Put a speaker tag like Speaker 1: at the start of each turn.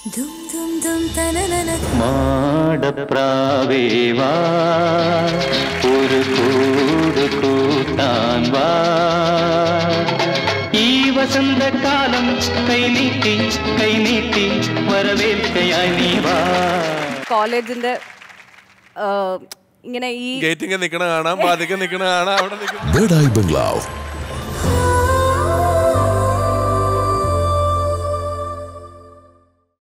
Speaker 1: മാടപ്രാവേവാ ഒരു കൂട് കൂട്ടാൻ വാ ഈ വസന്തകാലം കൈനീട്ടി വരവേൽക്കയായി നീ വാ.
Speaker 2: കോളേജിന്റെ ഇങ്ങനെ ഈ
Speaker 3: ഗേറ്റിംഗ് നിൽക്കണ കാണാം, ബാധിക്കാൻ നിൽക്കണ കാണാം. അവിടെ
Speaker 4: ബംഗ്ലാവ്